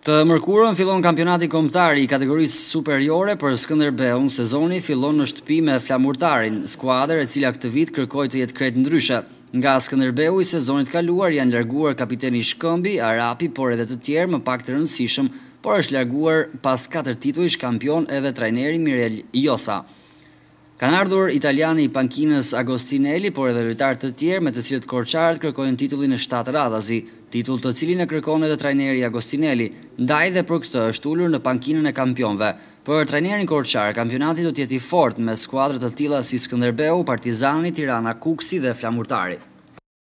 Të mërkurën fillon kampionati kombëtar I kategorisë superiore për Skënderbeun. Sezoni fillon në shtëpi me Flamurtarin, skuadër e cila këtë vit kërkoi të jetë krejt ndryshe. Nga Skënderbeu I sezonit kaluar janë larguar kapiteni I Shkëmbi, Arapi, por edhe të tjerë më pak të rëndësishëm, por është larguar pas 4 titujsh kampion edhe trajneri Mirel Josa. Kanë ardhur italiani I pankinës Agostinelli, por edhe lojtarë të tjerë me të cilët korçarët kërkojnë titullin e 7 radhazi, titull të cilin e kërkon edhe trajneri Agostinelli, ndaj dhe për këtë është ulur në pankinën e kampionëve. Për trajnerin korçar, kampionati do të jetë I fortë me skuadra të tilla si Skënderbeu, Partizani, Tirana, Kuksi dhe Flamurtari.